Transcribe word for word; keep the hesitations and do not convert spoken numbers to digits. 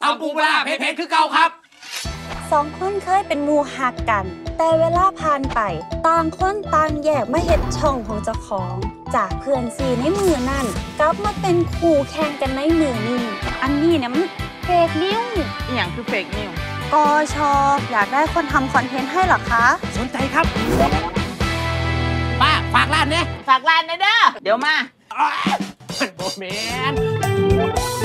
ำปูปลาเผ็ดๆคือเก่าครับสองคนเคยเป็นหมู่หักกันแต่เวลาผ่านไปต่างคนต่างแยกมาเฮ็ดช่องของเจ้าของจากเพื่อนซีในมือนั่นกลับมาเป็นคู่แข่งกันในมือนี้อันนี้เนี่ยมันเฟกนิวอีหยังคือเฟกนิวกชอยากได้คนทำคอนเทนต์ให้หรอคะสนใจครับป้าฝากร้านเนี่ยฝากร้านนะเด้อเดี๋ยวมามันโบแมน